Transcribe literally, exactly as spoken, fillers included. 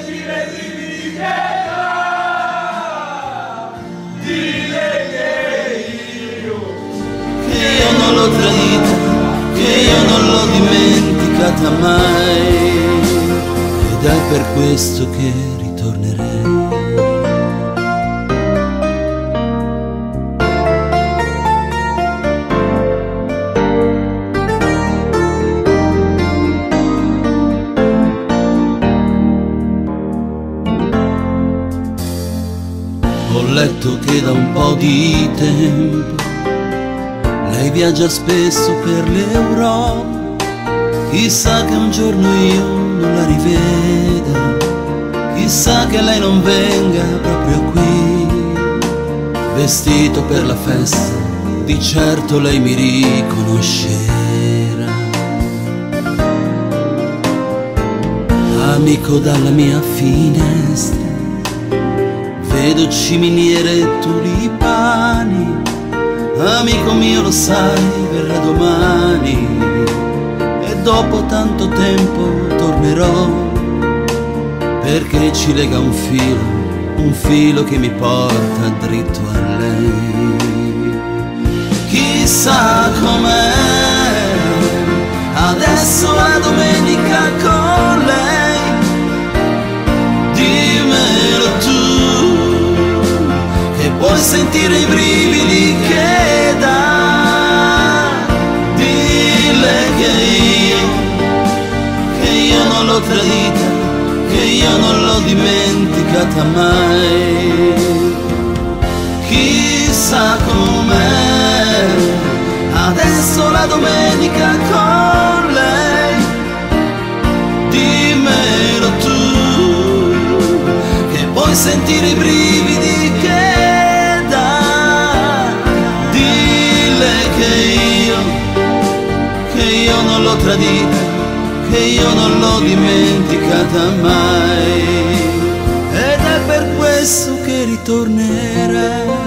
sentire i brividi che dà. Dille che io, che io non l'ho tradita, che io non l'ho dimenticata mai, ed è per questo che ritornerei. Ho letto che da un po' di tempo lei viaggia spesso per l'Europa. Chissà che un giorno io non la riveda, chissà che lei non venga proprio qui. Vestito per la festa, di certo lei mi riconoscerà. Amico, dalla mia finestra vedo ciminiere e tulipani. Amico mio, lo sai, verrà domani e dopo tanto tempo tornerò, perché ci lega un filo, un filo che mi porta dritto a lei. Chissà com'è adesso la domenica con lei, dimmelo tu, che puoi sentire i brividi che dà. Dille che io, che io non l'ho tradita, che io non l'ho dimenticata mai. Chissà com'è adesso la domenica con lei, dimmelo tu, che puoi sentire i brividi che dà. Dille che io, che io non l'ho tradita, che io non l'ho dimenticata mai, ed è per questo che ritornerei.